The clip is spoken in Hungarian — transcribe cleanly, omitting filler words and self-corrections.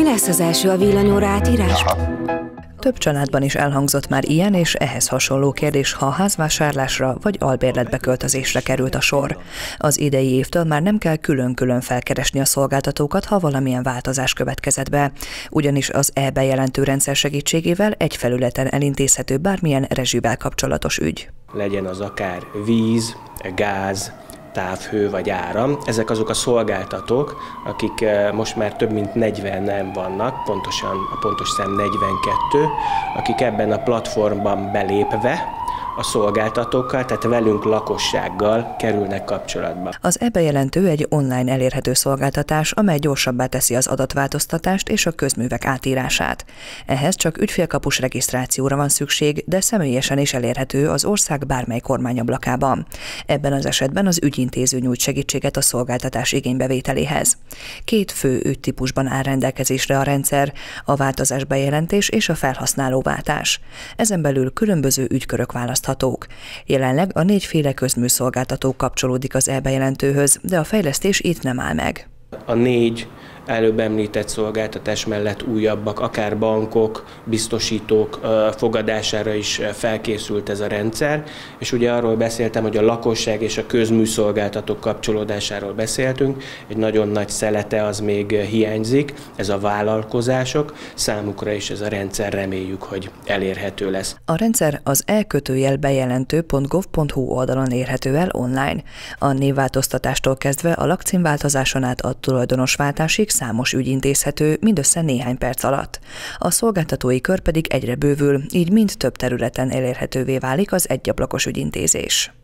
Mi lesz az első a villanyóra átírás? Több családban is elhangzott már ilyen és ehhez hasonló kérdés, ha házvásárlásra vagy albérletbe költözésre került a sor. Az idei évtől már nem kell külön-külön felkeresni a szolgáltatókat, ha valamilyen változás következett be, ugyanis az e-bejelentő rendszer segítségével egy felületen elintézhető bármilyen rezsivel kapcsolatos ügy. Legyen az akár víz, gáz, távhő vagy áram. Ezek azok a szolgáltatók, akik most már több mint 40-en vannak, pontosan a pontos szám 42, akik ebben a platformban belépve a szolgáltatókkal, tehát velünk lakossággal kerülnek kapcsolatba. Az e-bejelentő egy online elérhető szolgáltatás, amely gyorsabbá teszi az adatváltoztatást és a közművek átírását. Ehhez csak ügyfélkapus regisztrációra van szükség, de személyesen is elérhető az ország bármely kormányablakában. Ebben az esetben az ügyintéző nyújt segítséget a szolgáltatás igénybevételéhez. Két fő ügytípusban áll rendelkezésre a rendszer, a változás bejelentés és a felhasználóváltás. Ezen belül különböző ügykörök választhatók. Jelenleg a 4 féle közműszolgáltató kapcsolódik az e-bejelentőhöz, de a fejlesztés itt nem áll meg. A 4 előbb említett szolgáltatás mellett újabbak, akár bankok, biztosítók fogadására is felkészült ez a rendszer, és ugye arról beszéltem, hogy a lakosság és a közműszolgáltatók kapcsolódásáról beszéltünk, egy nagyon nagy szelete az még hiányzik, ez a vállalkozások, számukra is ez a rendszer reméljük, hogy elérhető lesz. A rendszer az e-bejelentő.gov.hu oldalon érhető el online. A névváltoztatástól kezdve a lakcímváltozáson át a tulajdonosváltásig számos ügy intézhető mindössze néhány perc alatt. A szolgáltatói kör pedig egyre bővül, így mind több területen elérhetővé válik az egyablakos ügyintézés.